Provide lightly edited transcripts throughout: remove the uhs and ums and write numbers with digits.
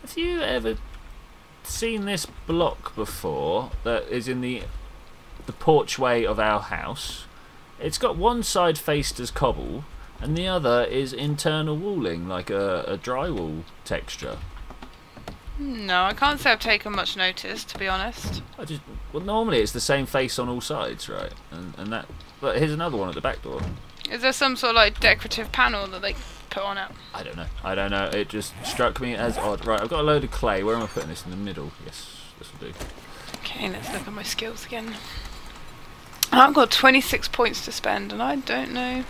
Have you ever seen this block before that is in the porchway of our house? It's got one side faced as cobble and the other is internal walling, like a drywall texture. No, I can't say I've taken much notice, to be honest. Well, normally it's the same face on all sides, right? And that. But here's another one at the back door. Is there some sort of like decorative panel that they put on it? I don't know. It just struck me as odd. Right, I've got a load of clay. Where am I putting this? In the middle? Yes, this will do. Okay, let's look at my skills again. I've got 26 points to spend, and I don't know.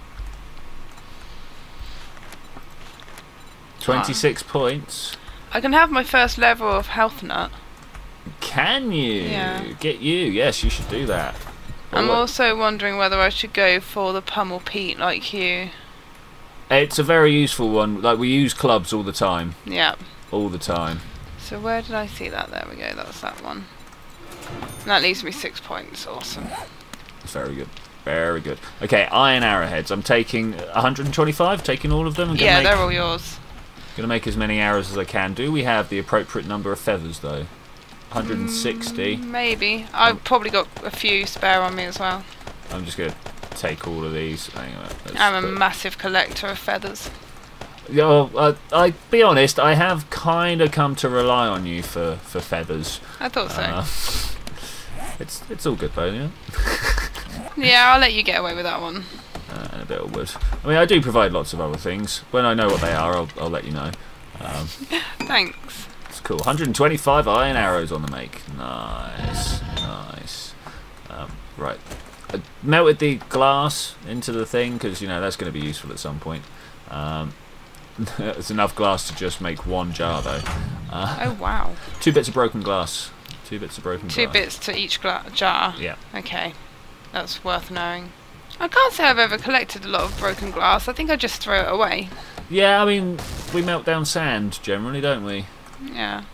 26 points. I can have my first level of health nut. Can you? Yeah. Get you? Yes, you should do that. I'm also wondering whether I should go for the pummel Pete like you. It's a very useful one. Like, we use clubs all the time. Yeah. All the time. So where did I see that? There we go. That was that one. And that leaves me 6 points. Awesome. Very good. Very good. Okay, iron arrowheads. I'm taking 125. Taking all of them. Yeah, they're all yours. Going to make as many arrows as I can. Do we have the appropriate number of feathers, though? 160. Maybe. I've probably got a few spare on me as well. I'm just going to take all of these. Hang on, I'm a massive collector of feathers. Yeah, I'll be honest, I have kind of come to rely on you for feathers. I thought so. It's all good though, yeah? Yeah, I'll let you get away with that one. And a bit of wood. I mean, I do provide lots of other things. When I know what they are, I'll let you know. Thanks. It's cool. 125 iron arrows on the make. Nice, nice. Right. I melted the glass into the thing because, you know, that's going to be useful at some point. It's enough glass to just make one jar, though. Oh, wow. 2 bits of broken glass. 2 bits of broken glass. 2 bits to each jar? Yeah. Okay. That's worth knowing. I can't say I've ever collected a lot of broken glass. I think I just throw it away. Yeah, I mean, we melt down sand generally, don't we? Yeah.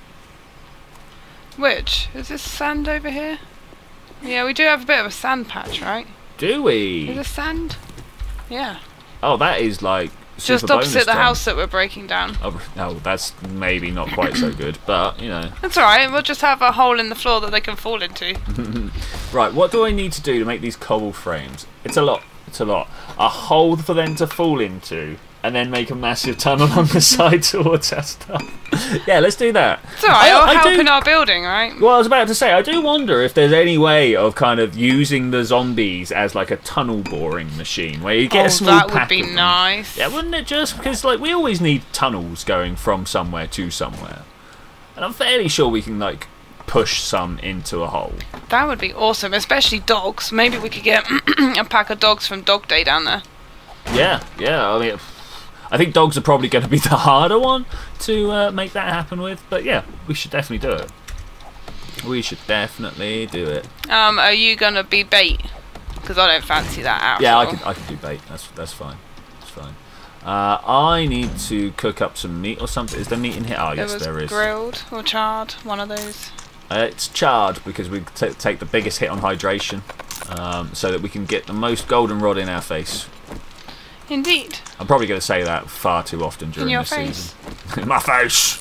Which? Is this sand over here? Yeah, we do have a bit of a sand patch, right? Do we? Is this sand? Yeah. Oh, that is like just opposite the house that we're breaking down. Oh, no, that's maybe not quite so good, but, you know. That's alright, we'll just have a hole in the floor that they can fall into. Right, what do I need to do to make these cobble frames? It's a lot. It's a lot. A hole for them to fall into, and then make a massive tunnel on the side towards our stuff. Yeah, let's do that. It's alright, it'll help in our building, right? Well, I was about to say, I do wonder if there's any way of kind of using the zombies as like a tunnel boring machine, where you get a small pack that would be nice. Yeah, wouldn't it just? Because like we always need tunnels going from somewhere to somewhere. And I'm fairly sure we can like push some into a hole. That would be awesome, especially dogs. Maybe we could get a pack of dogs from Dog Day down there. Yeah, yeah. I mean, I think dogs are probably going to be the harder one to make that happen with. But yeah, we should definitely do it. We should definitely do it. Are you gonna be bait? Because I don't fancy that at all. Yeah, I could do bait. That's fine. That's fine. I need to cook up some meat or something. Is there meat in here? Oh, yes, there is. Grilled or charred, one of those. It's charred because we take the biggest hit on hydration, so that we can get the most goldenrod in our face. Indeed. I'm probably going to say that far too often during this season. In my face.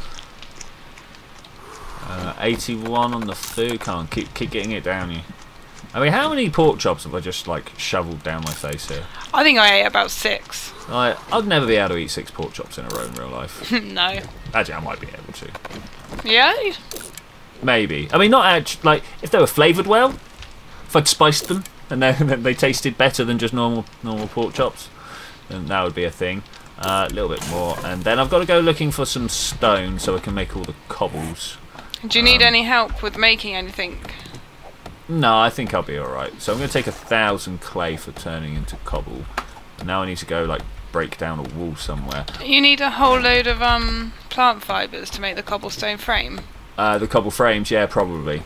81 on the food. Come on, keep getting it down you. I mean, how many pork chops have I just like shoveled down my face here? I think I ate about 6. I'd never be able to eat 6 pork chops in a row in real life. No. Actually, I might be able to. Yeah? Maybe. I mean, not actually, like, if they were flavoured well, if I'd spiced them and they tasted better than just normal pork chops, then that would be a thing. A little bit more. And then I've got to go looking for some stone so I can make all the cobbles. Do you need any help with making anything? No, I think I'll be alright. So I'm going to take 1,000 clay for turning into cobble. And now I need to go, like, break down a wall somewhere. You need a whole load of plant fibres to make the cobblestone frame. The cobble frames, yeah, probably.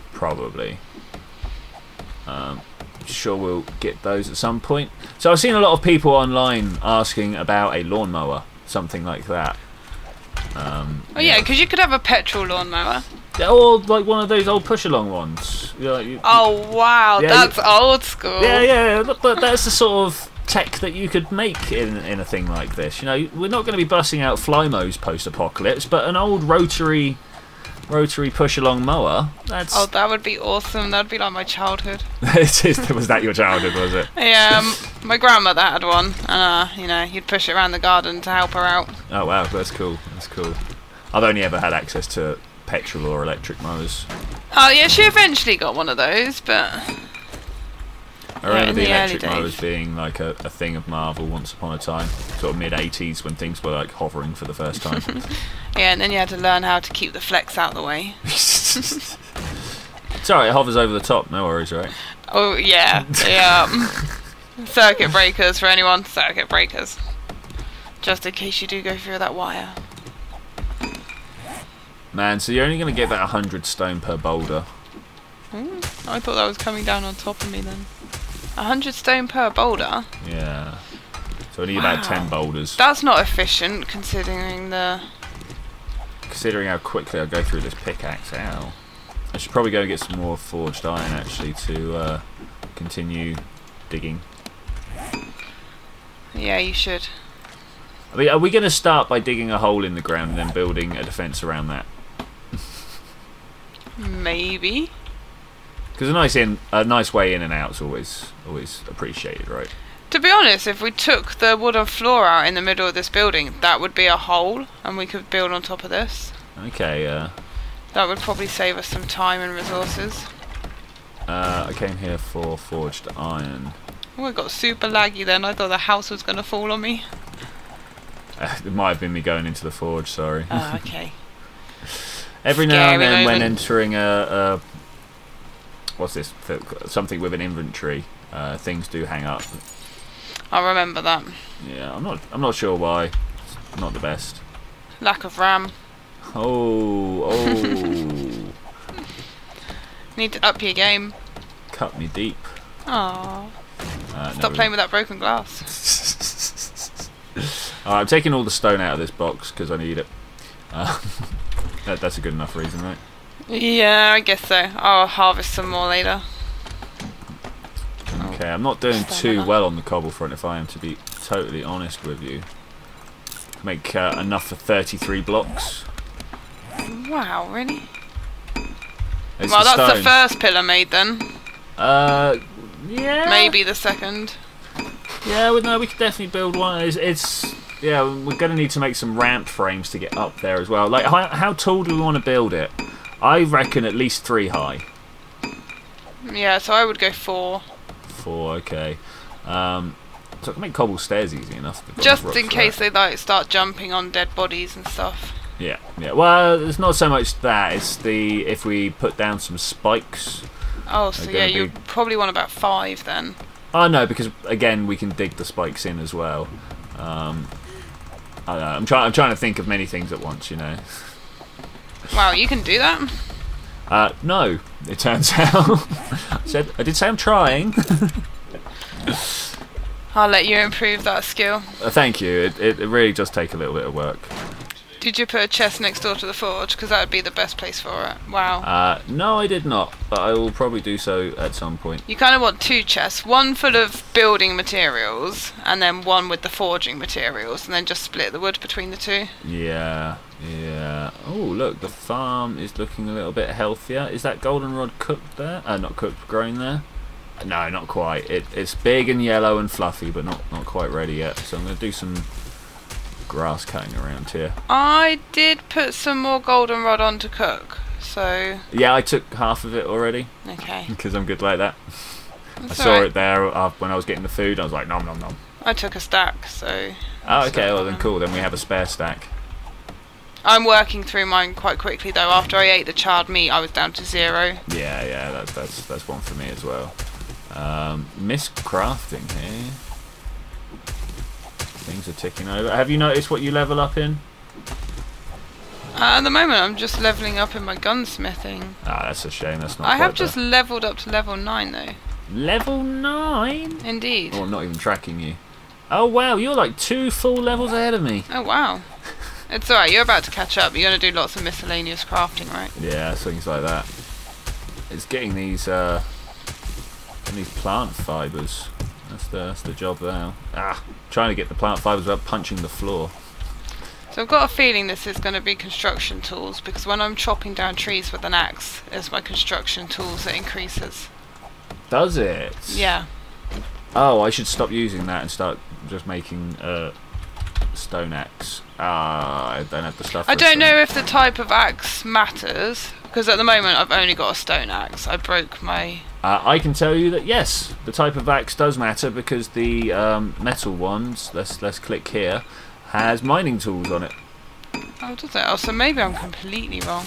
Sure we'll get those at some point. So I've seen a lot of people online asking about a lawnmower, something like that. Oh yeah, because you could have a petrol lawnmower. Or like one of those old push-along ones. Oh wow, yeah, that's old school. Yeah, but that's the sort of tech that you could make in a thing like this. You know, we're not going to be busting out Flymos post-apocalypse, but an old rotary push-along mower. That's... Oh, that would be awesome. That would be like my childhood. Was that your childhood, was it? Yeah, my grandmother had one, and you know, you'd push it around the garden to help her out. Oh wow, that's cool. That's cool. I've only ever had access to petrol or electric mowers. Oh yeah, she eventually got one of those, but I remember the electric mowers being like a thing of marvel once upon a time, sort of mid-80s when things were like hovering for the first time. Yeah, and then you had to learn how to keep the flex out of the way. It's alright, it hovers over the top, no worries, right? Oh yeah, yeah. Circuit breakers for anyone, circuit breakers. Just in case you do go through that wire. Man, so you're only going to get about 100 stone per boulder. I thought that was coming down on top of me then. 100 stone per boulder? Yeah. So I need about 10 boulders. That's not efficient, considering the... Considering how quickly I go through this pickaxe. Ow. I should probably go and get some more forged iron, actually, to continue digging. Yeah, you should. I mean, are we going to start by digging a hole in the ground and then building a defence around that? Maybe. Because a nice way in and out is always appreciated, right? To be honest, if we took the wooden floor out in the middle of this building, that would be a hole, and we could build on top of this. Okay, that would probably save us some time and resources. I came here for forged iron. Oh, it got super laggy then. I thought the house was going to fall on me. It might have been me going into the forge, sorry. Oh, okay. Every now and then when moment. entering a what's this? Something with an inventory, things do hang up. I'll remember that. Yeah, I'm not sure why. It's not the best. Lack of RAM. Oh. Need to up your game. Cut me deep. Aww. Stop playing with that broken glass. Alright, I'm taking all the stone out of this box because I need it. That's a good enough reason, right? Yeah, I guess so. I'll harvest some more later. Okay, I'm not doing too well on the cobble front, if I am to be totally honest with you. Make enough for 33 blocks. Wow, really? It's well, that's stone. the first pillar made then. Yeah. Maybe the second. Yeah, well, no, we could definitely build one. Yeah, we're going to need to make some ramp frames to get up there as well. Like, how tall do we want to build it? I reckon at least 3 high. Yeah, so I would go 4. 4, okay. So I can make cobble stairs easy enough. Just in case they like start jumping on dead bodies and stuff. Yeah, yeah. Well, it's not so much that. It's if we put down some spikes. Oh, so yeah, you probably want about 5 then. Oh no, because again we can dig the spikes in as well. I don't know, I'm trying to think of many things at once, you know. Wow, you can do that? No, it turns out. I did say I'm trying. I'll let you improve that skill. Thank you. It really does take a little bit of work. Did you put a chest next door to the forge? Because that would be the best place for it. Wow. No, I did not, but I will probably do so at some point. You kind of want 2 chests. One full of building materials, and then one with the forging materials, and then just split the wood between the 2. Yeah, yeah. Oh, look, the farm is looking a little bit healthier. Is that goldenrod cooked there? Not cooked, grown there? No, not quite. It's big and yellow and fluffy, but not quite ready yet. So I'm going to do some grass cutting around here. I did put some more goldenrod on to cook, so... Yeah, I took half of it already. Okay. Because I'm good like that. That's I saw it there when I was getting the food. I was like, nom nom nom. I took a stack, so... Oh, okay, well then cool. Then we have a spare stack. I'm working through mine quite quickly though. After I ate the charred meat, I was down to 0. Yeah, that's one for me as well. Miss crafting here. Things are ticking over. Have you noticed what you level up in? At the moment, I'm just leveling up in my gunsmithing. Ah, that's a shame. That's not. I have just leveled up to level 9 though. Level 9? Indeed. Oh, I'm not even tracking you. Oh wow, you're like 2 full levels ahead of me. Oh wow. It's alright, you're about to catch up. You're going to do lots of miscellaneous crafting, right? Yeah, things like that. It's getting these plant fibres. That's the job now. Trying to get the plant fibers without punching the floor. So I've got a feeling this is going to be construction tools, because when I'm chopping down trees with an axe, it's my construction tools that increases. Does it? Yeah. Oh, I should stop using that and start just making stone axe. I don't have the stuff. I don't know if the type of axe matters, because at the moment I've only got a stone axe. I broke my... I can tell you that yes, the type of axe does matter, because the metal ones, let's click here, has mining tools on it. Oh, does it? Oh, so maybe I'm completely wrong.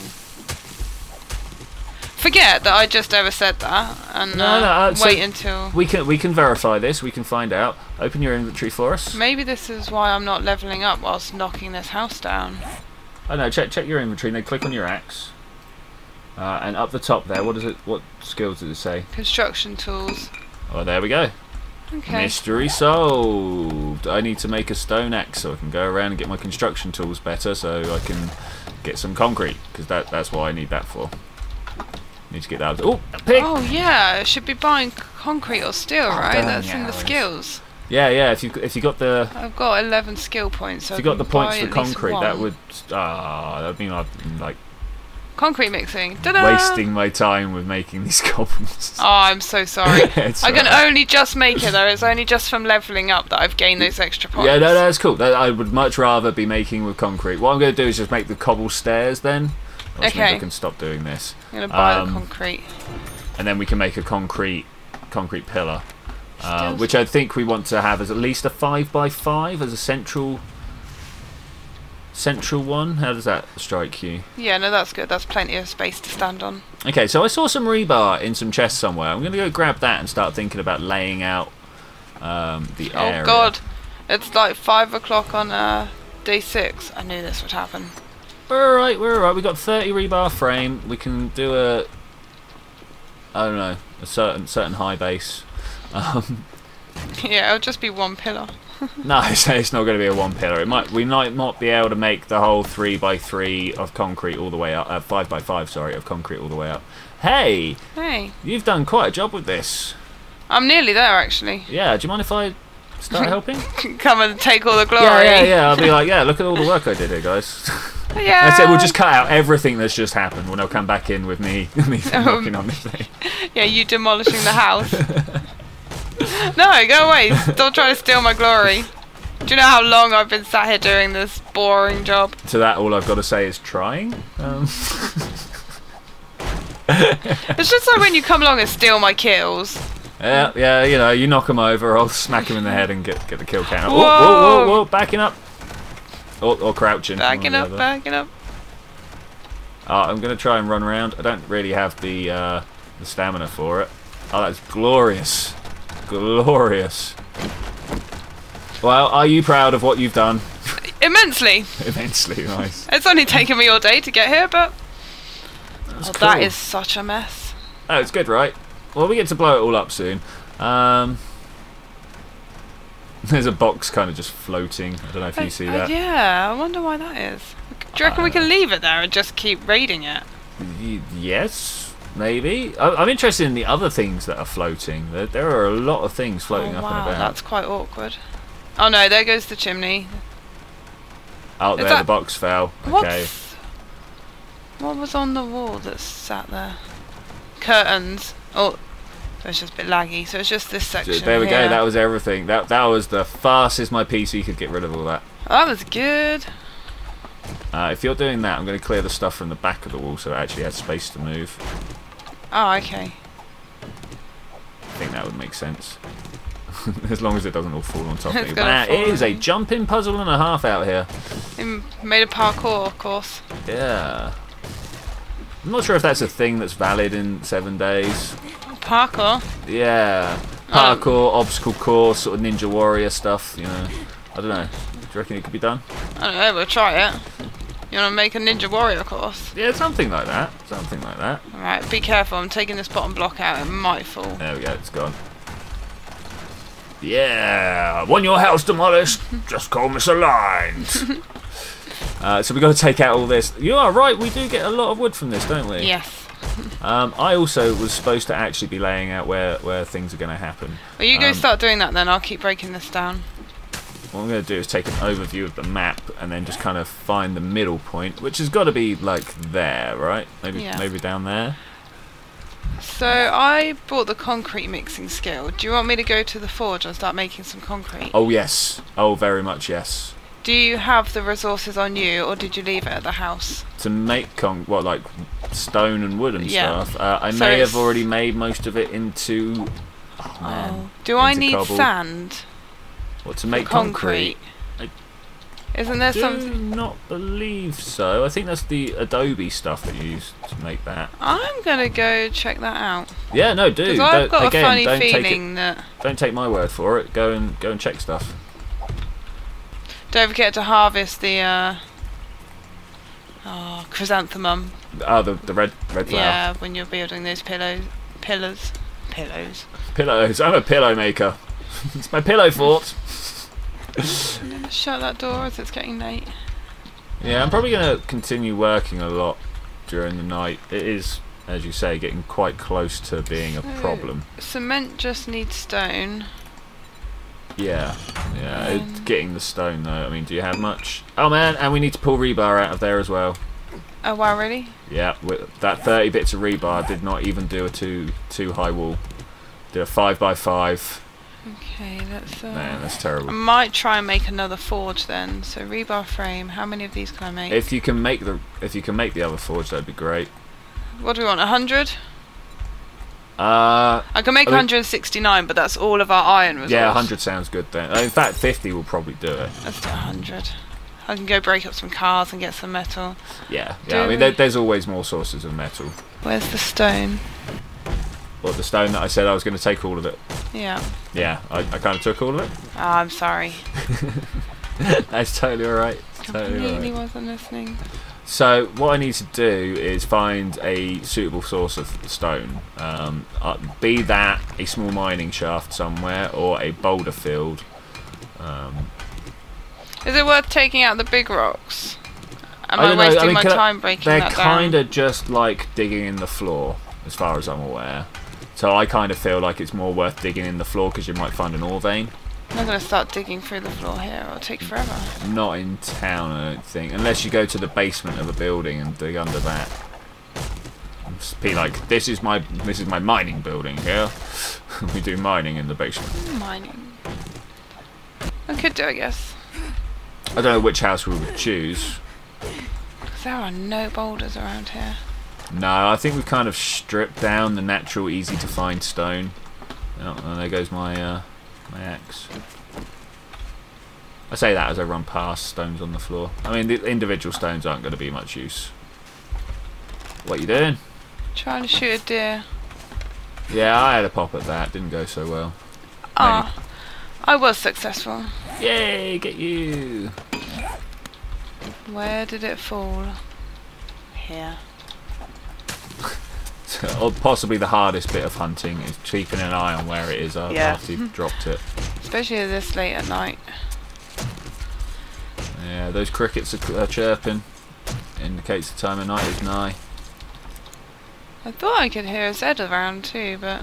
Forget that I just ever said that, and wait until... We can verify this, we can find out. Open your inventory for us. Maybe this is why I'm not levelling up whilst knocking this house down. Oh no, check your inventory, and then click on your axe. And up the top there, what skills does it say? Construction tools. Oh, there we go. Okay. Mystery solved. I need to make a stone axe so I can go around and get my construction tools better, so I can get some concrete, because that's what I need that for. Need to get that. Oh, a pig! Oh yeah, I should be buying concrete or steel, right? That's in the skills. Yeah. If you got the... I've got 11 skill points. So if you got the points for concrete, that would mean I'd like... Concrete mixing. Ta-da! Wasting my time with making these goblins. Oh, I'm so sorry. I can right. only just make it though. It's only just from levelling up that I've gained those extra points. Yeah, no, that's cool. I would much rather be making with concrete. What I'm going to do is just make the cobble stairs then. Okay. I can stop doing this. I'm going to buy the concrete. And then we can make a concrete pillar. Which I think we want to have as at least a 5x5 as a central one. How does that strike you? Yeah, no, that's good. That's plenty of space to stand on. Okay, so I saw some rebar in some chests somewhere. I'm going to go grab that and start thinking about laying out the area. Oh god, it's like 5 o'clock on day 6. I knew this would happen. We're alright. We've got 30 rebar frame. We can do a certain high base. Yeah, it'll just be one pillar. No, it's not going to be a one pillar. We might not be able to make the whole 3x3 of concrete all the way up. 5x5, sorry, of concrete all the way up. Hey, you've done quite a job with this. I'm nearly there, actually. Yeah, do you mind if I start helping? Come and take all the glory. Yeah. I'll be like, yeah, look at all the work I did here, guys. Yeah. That's it. We'll just cut out everything that's just happened. We'll now come back in with me knocking on this thing. Yeah, you demolishing the house. No, go away. Don't try to steal my glory. Do you know how long I've been sat here doing this boring job? To that, all I've got to say is trying. It's just like when you come along and steal my kills. Yeah, you knock them over, I'll smack them in the head and get the kill count. Whoa. Whoa, backing up. Or crouching. Backing up. I'm going to try and run around. I don't really have the stamina for it. Oh, that's glorious. Glorious. Well, are you proud of what you've done? Immensely. Immensely, nice. It's only taken me all day to get here, but... Cool. That is such a mess. Oh, it's good, right? Well, we get to blow it all up soon. There's a box kind of just floating. I don't know if you see that. Yeah, I wonder why that is. Do you reckon we can leave it there and just keep raiding it? Yes, maybe. I'm interested in the other things that are floating. There are a lot of things floating up and about. That's quite awkward. Oh no, there goes the chimney. Out there, the box fell. Okay. What was on the wall that sat there? Curtains. Oh, so it's just a bit laggy. So it's just this section. There we go. That was everything. That was the fastest my PC could get rid of all that. Oh, that was good. If you're doing that, I'm going to clear the stuff from the back of the wall so it actually has space to move. Oh, okay. I think that would make sense. As long as it doesn't all fall on top of me. It is a jumping puzzle and a half out here. It made a parkour, of course. Yeah. I'm not sure if that's a thing that's valid in 7 days. Parkour? Yeah. Parkour, obstacle course, sort of Ninja Warrior stuff, you know. I don't know. Do you reckon it could be done? I don't know, we'll try it. You want to make a Ninja Warrior course? Yeah, something like that. Something like that. Alright, be careful. I'm taking this bottom block out. It might fall. There we go. It's gone. Yeah. Want your house demolished? Just call misaligned. So we've got to take out all this. You are right, we do get a lot of wood from this, don't we? Yes. I also was supposed to actually be laying out where things are going to happen. Well, you go start doing that then. I'll keep breaking this down. What I'm going to do is take an overview of the map and then just kind of find the middle point, which has got to be like there, right? Maybe down there. So I bought the concrete mixing skill. Do you want me to go to the forge and start making some concrete? Oh yes. Oh, very much yes. Do you have the resources on you, or did you leave it at the house? To make like stone and wood and Yeah. stuff. I may have already made most of it into. Oh man. Do I into need cobble. sand? What to make concrete? Isn't there do something? not believe so. I think that's the Adobe stuff that you use to make that. I'm gonna go check that out. Yeah, no, do. Because I've got a funny don't feeling that. Don't take my word for it. Go and check stuff. Don't forget to harvest the chrysanthemum. Oh, the red flower. Yeah, when you're building those pillars. Pillows. I'm a pillow maker. It's my pillow fort. I'm gonna shut that door as it's getting late. Yeah, I'm probably going to continue working a lot during the night. It is, as you say, getting quite close to being a problem. Cement just needs stone. Yeah, getting the stone though. I mean, do you have much? Oh man, and we need to pull rebar out of there as well. Oh wow, really? Yeah, that 30 bits of rebar did not even do a too high wall. Did a 5x5. Okay, that's. Man, that's terrible. I might try and make another forge then. So rebar frame. How many of these can I make? If you can make the other forge, that'd be great. What do we want? 100? I can make 169, but that's all of our iron resource. Yeah, 100 sounds good then. In fact, 50 will probably do it. Let's do 100. I can go break up some cars and get some metal. Yeah. I mean, there's always more sources of metal. Where's the stone? What, the stone that I said I was going to take all of it? Yeah. Yeah, I kind of took all of it. Oh, I'm sorry. That's totally alright. Completely wasn't listening. So what I need to do is find a suitable source of stone. Be that a small mining shaft somewhere or a boulder field. Is it worth taking out the big rocks? Am I wasting my time breaking that down? They're kind of just like digging in the floor, as far as I'm aware. So I kind of feel like it's more worth digging in the floor because you might find an ore vein. I'm going to start digging through the floor here. It'll take forever. Not in town, I don't think. Unless you go to the basement of a building and dig under that. Just be like, this is my mining building here. We do mining in the basement. Mining. I could do, I guess. I don't know which house we would choose. Because there are no boulders around here. No, I think we've kind of stripped down the natural, easy to find stone. Oh, and there goes my my axe. I say that as I run past stones on the floor. I mean, the individual stones aren't going to be much use. What are you doing? Trying to shoot a deer. Yeah, I had a pop at that. Didn't go so well. Ah, I was successful. Yay, get you. Where did it fall? Here. Or possibly the hardest bit of hunting is keeping an eye on where it is after you've dropped it. Especially this late at night. Yeah, those crickets are chirping. Indicates the time of night is nigh. I thought I could hear a Zed around too, but...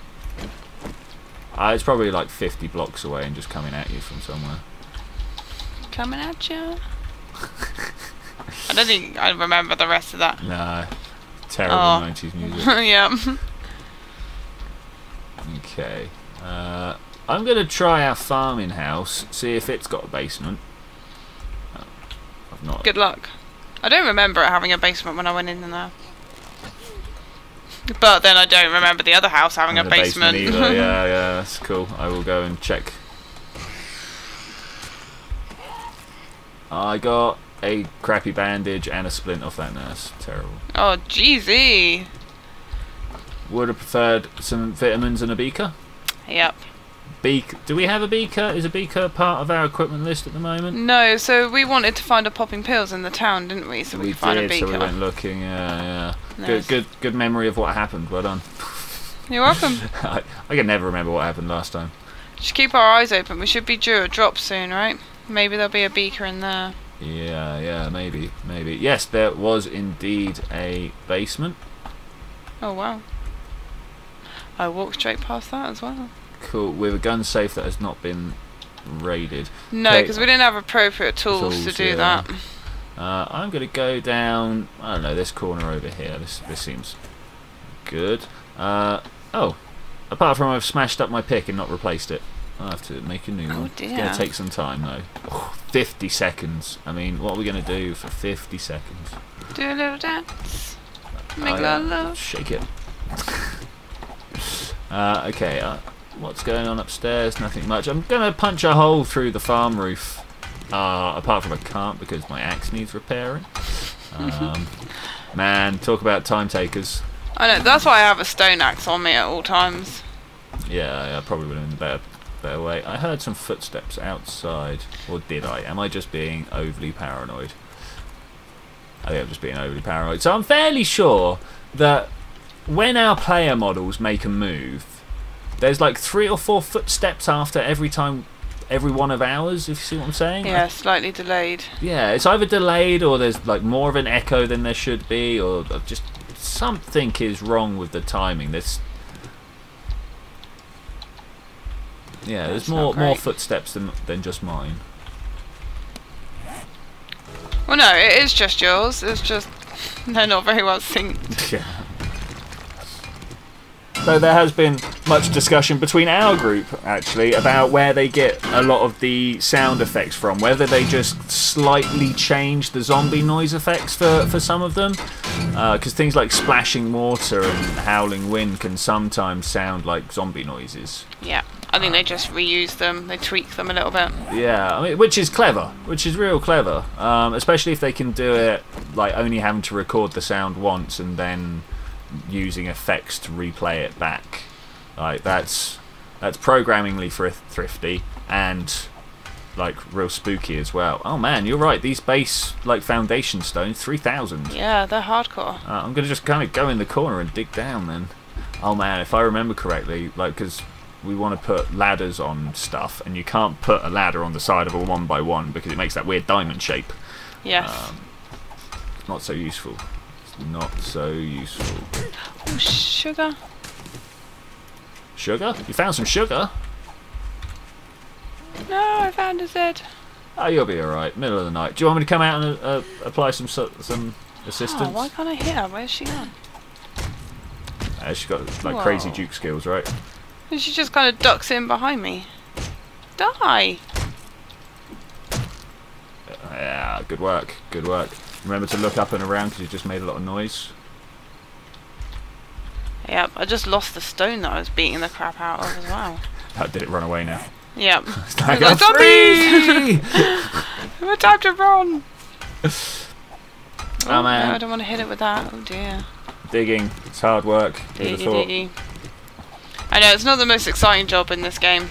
It's probably like 50 blocks away and just coming at you from somewhere. Coming at you? I don't think I remember the rest of that. No. Terrible 90s music. Yeah. Okay. I'm going to try our farming house, see if it's got a basement. Oh, I've not. Good luck. I don't remember it having a basement when I went in there. But then I don't remember the other house having a basement. Either. Yeah, that's cool. I will go and check. I got a crappy bandage and a splint off that nurse. Terrible. Oh, jeezy. Would have preferred some vitamins and a beaker. Yep. Do we have a beaker? Is a beaker part of our equipment list at the moment? No, so we wanted to find a popping pills in the town, didn't we? So we could find a beaker. So we went looking. Yeah. Nice. Good memory of what happened. Well done. You're welcome. I can never remember what happened last time. Just keep our eyes open. We should be due a drop soon, right? Maybe there'll be a beaker in there. Yeah, maybe. Yes, there was indeed a basement. Oh wow. I walked straight past that as well. Cool, with a gun safe that has not been raided. No, because we didn't have appropriate tools to do that. I'm going to go down, I don't know, this corner over here. This seems good. Oh, apart from I've smashed up my pick and not replaced it. I'll have to make a new one. Dear. It's going to take some time though. 50 seconds. I mean, what are we going to do for 50 seconds? Do a little dance. Make a little love. Shake it. Okay, what's going on upstairs? Nothing much. I'm going to punch a hole through the farm roof. Apart from I can't because my axe needs repairing. Man, talk about time takers. I know, that's why I have a stone axe on me at all times. Yeah, I probably would have been a better way. I heard some footsteps outside. Or did I? Am I just being overly paranoid? I think I'm just being overly paranoid. So I'm fairly sure that when our player models make a move, there's like 3 or 4 footsteps after every one of ours, if you see what I'm saying. Yeah, slightly delayed. Yeah, it's either delayed or there's like more of an echo than there should be, or just something is wrong with the timing. There's more footsteps than just mine. Well, no, it is just yours. It's just they're not very well synced. Yeah. So there has been much discussion between our group, actually, about where they get a lot of the sound effects from. Whether they just slightly change the zombie noise effects for some of them. Because things like splashing water and howling wind can sometimes sound like zombie noises. Yeah, I think they just reuse them. They tweak them a little bit. Yeah, I mean, which is clever. Which is real clever. Especially if they can do it, like, only having to record the sound once and then using effects to replay it back. Like that's programmingly thrifty and like real spooky as well. Oh man, you're right, these base like foundation stones, 3,000. Yeah, they're hardcore. I'm gonna just kind of go in the corner and dig down then. Oh man, if I remember correctly, like, because we want to put ladders on stuff and you can't put a ladder on the side of a 1x1 because it makes that weird diamond shape. Yes. Not so useful. Not so useful. Oh, sugar. Sugar? You found some sugar? No, I found a Zed. Oh, you'll be alright. Middle of the night. Do you want me to come out and apply some assistance? Oh, why can't I hit her? Where's she gone? She's got like crazy juke skills, right? And she just kind of ducks in behind me. Die! Yeah, good work. Good work. Remember to look up and around because you just made a lot of noise. Yep, I just lost the stone that I was beating the crap out of as well. That did it run away now. Yep. Like, zombies! We're time to run! Oh man. No, I don't want to hit it with that. Oh dear. Digging. It's hard work. Diggy. I know, it's not the most exciting job in this game.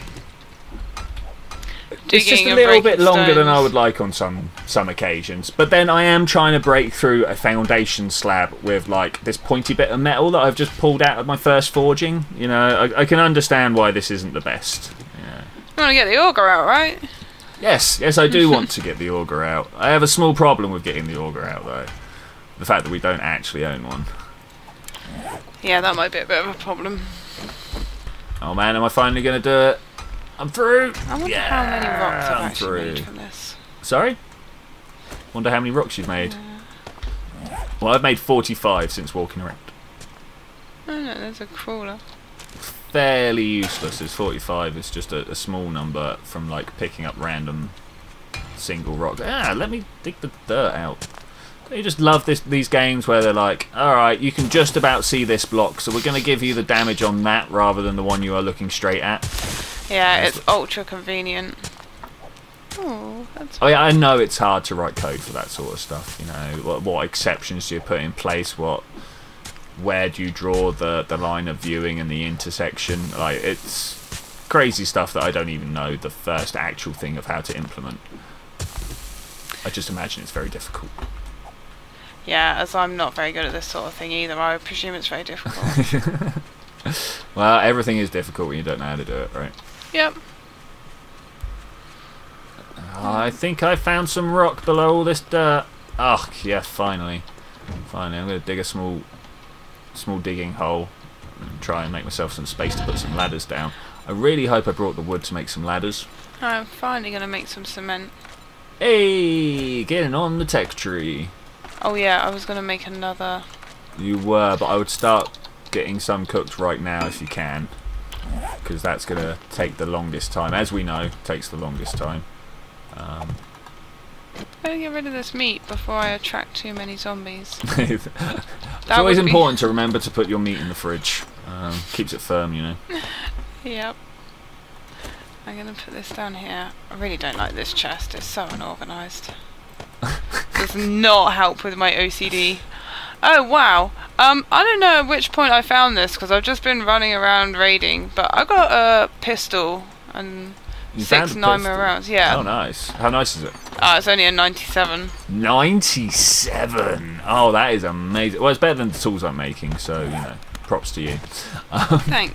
It's just a little bit longer than I would like on some occasions. But then I am trying to break through a foundation slab with like this pointy bit of metal that I've just pulled out of my first forging. You know, I can understand why this isn't the best. Yeah. You want to get the auger out, right? Yes, I do want to get the auger out. I have a small problem with getting the auger out though. The fact that we don't actually own one. Yeah, that might be a bit of a problem. Oh man, am I finally going to do it? I'm through! I wonder how many rocks I've actually made from this. Sorry? Wonder how many rocks you've made. Well, I've made 45 since walking around. Oh no, there's a crawler. Fairly useless as 45 is just a small number from like picking up random single rock. Let me dig the dirt out. You just love these games where they're like, alright, you can just about see this block, so we're going to give you the damage on that rather than the one you are looking straight at. Yeah, it's ultra convenient. Oh, that's... Oh yeah, I know it's hard to write code for that sort of stuff. You know, what exceptions do you put in place? Where do you draw the line of viewing and the intersection? Like, it's crazy stuff that I don't even know the first actual thing of how to implement. I just imagine it's very difficult. Yeah, as I'm not very good at this sort of thing either, I presume it's very difficult. Well, everything is difficult when you don't know how to do it, right? Yep. I think I found some rock below all this dirt. Oh, yeah, finally. Finally, I'm going to dig a small digging hole and try and make myself some space to put some ladders down. I really hope I brought the wood to make some ladders. I'm finally going to make some cement. Hey, getting on the tech tree. Oh yeah, I was going to make another. You were, but I would start getting some cooked right now if you can. Because that's going to take the longest time. As we know, it takes the longest time. I'm going to get rid of this meat before I attract too many zombies. It's always important to remember to put your meat in the fridge. Keeps it firm, you know. Yep. I'm going to put this down here. I really don't like this chest. It's so unorganised. Does not help with my OCD. Oh wow. I don't know at which point I found this because I've just been running around raiding, but I got a pistol and You 6 found a 9mm pistol? rounds. Yeah. Oh, nice. How nice is it? It's only a 97. 97. Oh, that is amazing. Well, it's better than the tools I'm making, so, you know, props to you. Thanks.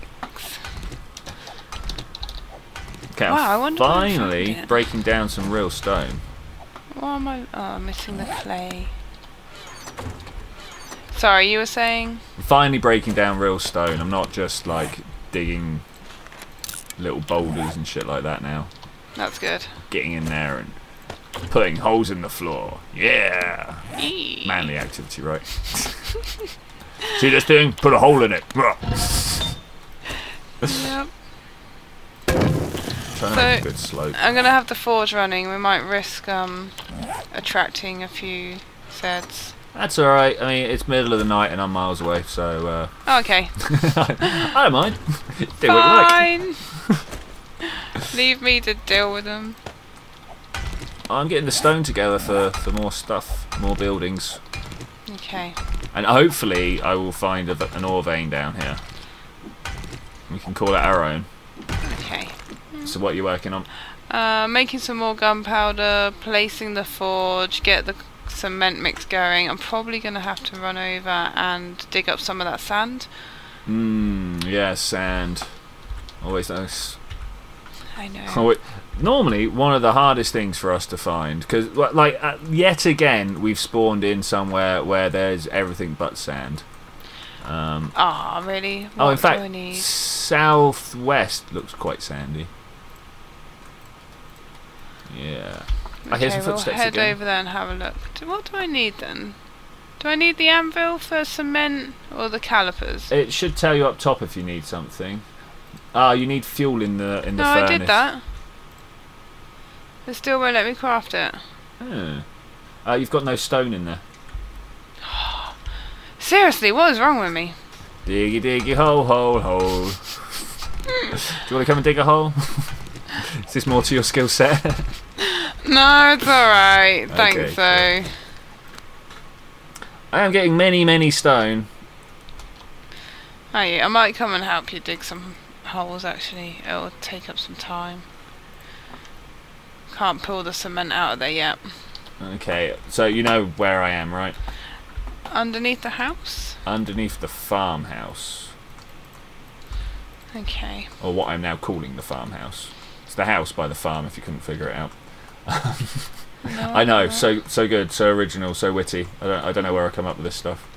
Okay, Wow, I I'm wonder where I found finally it. breaking down some real stone. Why am I... Oh, I'm missing the clay. Sorry, you were saying? I'm finally breaking down real stone. I'm not just, like, digging little boulders and shit like that now. That's good. Getting in there and putting holes in the floor. Yeah! Eee. Manly activity, right? See this thing? Put a hole in it. Yep. Trying to make a good slope. I'm going to have the forge running. We might risk attracting a few Zeds. That's alright. I mean, it's middle of the night and I'm miles away, so... Oh, okay. I don't mind. Do what you like. Fine. Leave me to deal with them. I'm getting the stone together for more stuff, more buildings. Okay. And hopefully I will find an ore vein down here. We can call it our own. Okay. So what are you working on? Making some more gunpowder, placing the forge, get the cement mix going. I'm probably going to have to run over and dig up some of that sand. Yeah, sand. Always nice. I know. Oh, normally, one of the hardest things for us to find, because, like, yet again, we've spawned in somewhere where there's everything but sand. Really? Oh, What in do fact, I need? southwest looks quite sandy. Yeah. I hear some we'll footsteps head again. over there and have a look. What do I need then? Do I need the anvil for cement or the calipers? It should tell you up top if you need something. You need fuel in the No, furnace. I did that. It still won't let me craft it. Oh. You've got no stone in there. Seriously, what is wrong with me? Diggy diggy hole hole hole. Do you want to come and dig a hole? Is this more to your skill set? No, it's alright. Thanks, Okay, though. I am getting many stone. Oh, yeah, I might come and help you dig some holes, actually. It'll take up some time. Can't pull the cement out of there yet. Okay, so you know where I am, right? Underneath the house? Underneath the farmhouse. Okay. Or what I'm now calling the farmhouse. It's the house by the farm, if you couldn't figure it out. No, I know, so good, so original, so witty. I don't know where I come up with this stuff.